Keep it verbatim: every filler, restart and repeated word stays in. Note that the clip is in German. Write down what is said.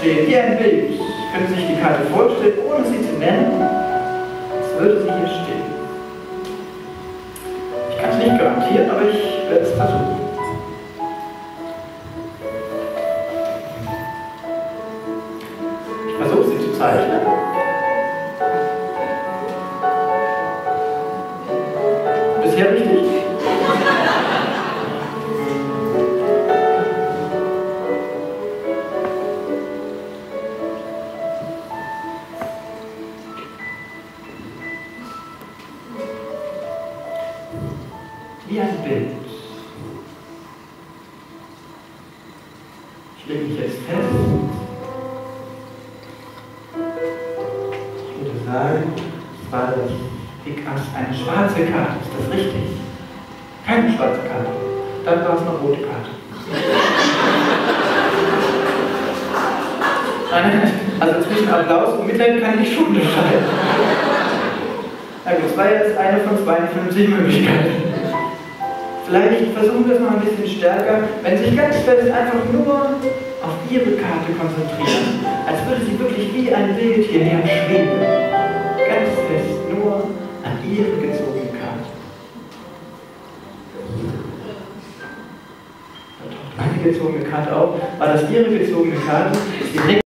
stehen, wie ein Bild. Können Sie sich die Karte vorstellen, ohne sie zu nennen, als würde sie hier stehen. Ich kann es nicht garantieren, aber ich werde es versuchen. Ich versuche sie zu zeichnen. Bisher richtig. Wie ein Bild. Ich lege mich jetzt fest. Ich würde sagen, es war das Picasso eine schwarze Karte. Ist das richtig? Keine schwarze Karte. Dann war es eine rote Karte. Also zwischen Applaus und Mitleid kann ich schon unterscheiden. Also das war jetzt eine von zweiundfünfzig Möglichkeiten. Vielleicht versuchen wir es noch ein bisschen stärker, wenn Sie sich ganz fest einfach nur auf Ihre Karte konzentrieren, als würde sie wirklich wie ein Bild hierher schweben. Ganz fest nur an Ihre gezogene Karte. Da taucht meine gezogene Karte auf. War das Ihre gezogene Karte?